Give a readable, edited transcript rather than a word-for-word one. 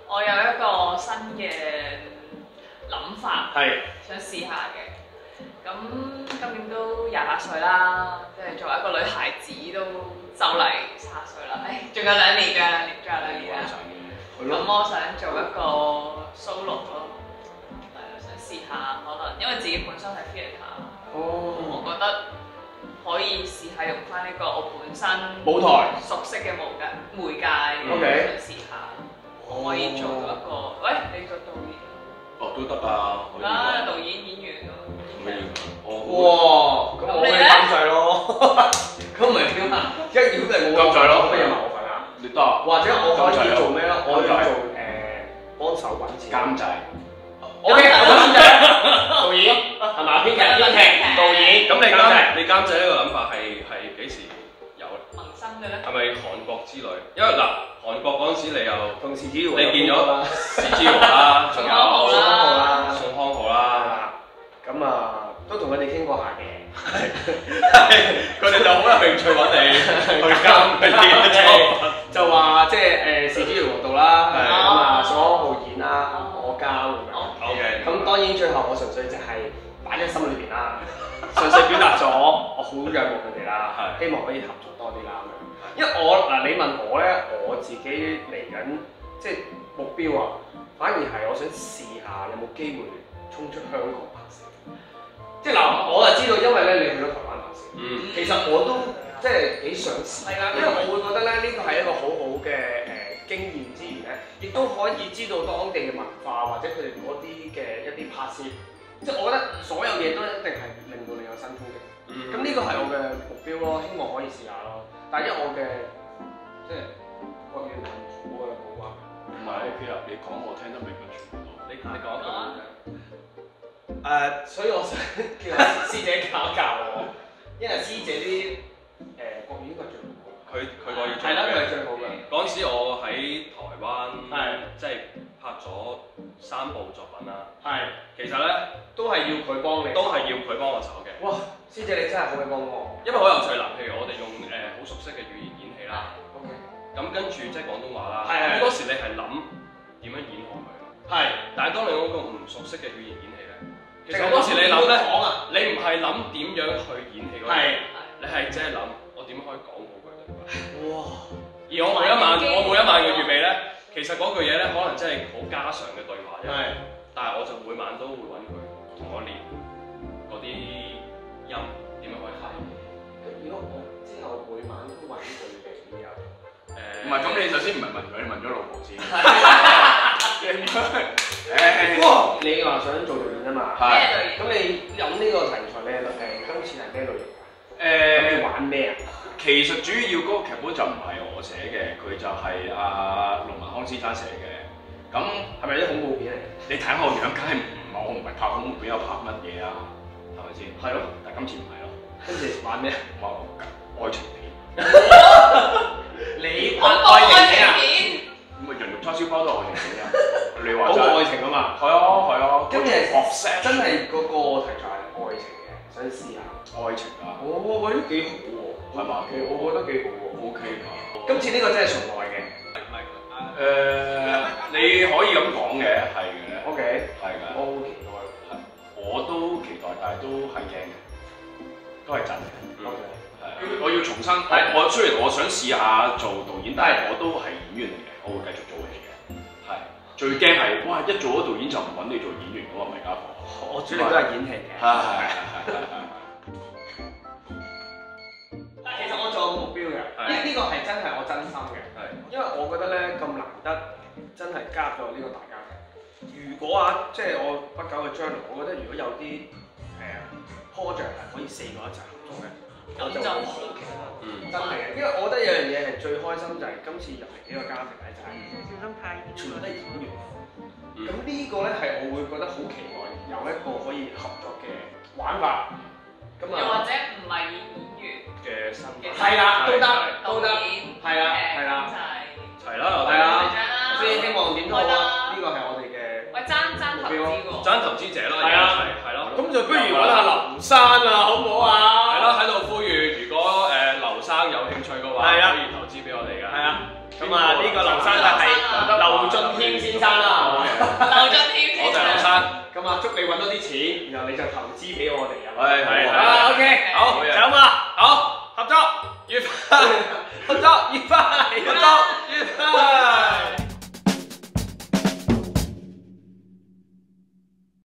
我有一個新嘅諗法，想試下嘅。咁今年都28歲啦，即係作為一個女孩子都就嚟30歲啦。仲有2年㗎，仲有2年啦。咁我想做一個 solo 咯，係啊，想試下可能，因為自己本身係 theatre，我覺得可以試下用翻呢個我本身舞台熟悉嘅媒介，想試下，我可以做到一個，喂，你做導演？ 哦，都得啊，可以啊，導演演員咯。 哇！咁我可以監製咯。咁唔係點啊？一如果係冇監製咯，乜嘢埋我份啊？ 你得。 或者我可以做咩咧？我可以做幫手揾錢。監製。OK， 我做監製。導演係嘛？編劇、導演。咁你監製呢個諗法係幾時有？ 萌生嘅咧？ 係咪韓國之類？因為嗱，韓國嗰陣時你又同時之餘， 你見咗時之豪啦，仲有宋康昊啦， 咁啊都同佢哋傾過下嘅。 佢哋就好有興趣揾你去監佢哋嘅作品， 就話即係時之豪嗰度啦，咁啊宋康昊演啦，我交咁樣。 OK， 咁當然最後我純粹就係擺喺心裏邊啦，純粹表達咗我好仰慕佢哋啦，希望可以合作多啲啦咁樣。因為你問我咧，我自己嚟緊即係目標啊，反而係我想試下有冇機會衝出香港拍攝。即係嗱，我就知道，因為咧你去咗台灣拍攝，其實我都即係幾想試。係啦，因為我會覺得咧呢個係一個好好嘅經驗之餘咧，亦都可以知道當地嘅文化或者佢哋嗰啲嘅一啲拍攝。即係我覺得所有嘢都一定係令到你有新衝擊。咁呢個係我嘅目標咯，希望可以試下咯。但係因為我嘅即係國語唔好嘅冇關。 唔係 OK 啦，你講我聽得明嘅全部都。你講一個。 所以我想叫師姐教我，因為師姐啲國語應該最好。 佢國語最好嘅。 係啦，佢係最好嘅。 嗰陣時我喺台灣，即係拍咗3部作品啦。其實咧都係要佢幫你， 都係要佢幫我手嘅。 哇，師姐你真係好會幫我。 因為好有趣啦，譬如我哋用好熟悉嘅語言演戲啦。 OK。 咁跟住即係廣東話啦。 係。 嗰時你係諗點樣演好佢。係。但係當你嗰個唔熟悉嘅語言演戲咧，其實嗰時你諗咧，你唔係諗點樣去演戲嗰樣，你係只係諗我點樣可以講好佢對白。哇！而我每一晚嘅預備咧，其實嗰句嘢咧可能真係好家常嘅對話啫。但係我就每晚都會揾佢同我練嗰啲音點樣可以發。 咁如果我之後每晚都揾佢嘅點樣？ 唔係，咁你首先唔係問佢，你問咗老婆先。 你話想做導演啊嘛？ 咩類型？ 咁你諗呢個題材咧今次係咩類型啊？諗住玩咩啊？ 其實主要嗰個劇本就唔係我寫嘅，佢就係阿龍文康先生寫嘅。咁係咪啲恐怖片嚟？ 你睇下我樣，梗係我唔係拍恐怖片，又拍乜嘢啊？係咪先？係咯，但今次唔係咯。 跟住玩咩？ 玩愛情片。 你拍愛情片啊？ 咁啊，人肉叉燒包都係愛情片啊！你話好過愛情啊嘛？ 係啊係啊。 跟住真係嗰個題材係愛情嘅，想試下。 愛情啊！ 喂，都幾好喎， 係嘛？ 我覺得幾好喎。 OK 㗎。 今次呢個真係純愛嘅。 你可以咁講嘅，係嘅。 OK。 係㗎。 我好期待。 我都期待，但係都係驚嘅，都係真嘅。 OK。 係。我要重新，我雖然我想試下做導演，但係我都係演員嚟嘅，我會繼續做戲嘅。係。最驚係，哇！一做咗導演就唔揾你做演員嗰個咪家伙。 我主力都係演戲嘅。 係。 其實我仲有個目標嘅，呢個係真係我真心嘅，因為我覺得咧咁難得，真係加入咗呢個大家庭。如果即係我不久嘅將來，我覺得如果有啲project 係可以4個一齊合作嘅，我就好期待。真係嘅，因為我覺得有樣嘢係最開心就係今次入嚟呢個家庭咧，就係全部都係演員。咁呢個咧係我會覺得好期待，有一個可以合作嘅玩法。 又或者唔係演員嘅身份， 係啦，都得，係啦，齊啦，所以希望點都好啊，呢個係我哋嘅喂爭投資喎， 爭投資者咯，係咯， 咁就不如揾下劉生啊，好唔好啊？ 係咯，喺度呼籲，如果劉生有興趣嘅話，可以投資俾我哋㗎。 係啊，咁啊呢個劉生就係劉俊謙先生。 劉俊謙， 我就係劉生。 咁啊，祝你揾多啲錢，然後你就投資俾我哋啊。 係。 OK， 好， 就咁啦， 好。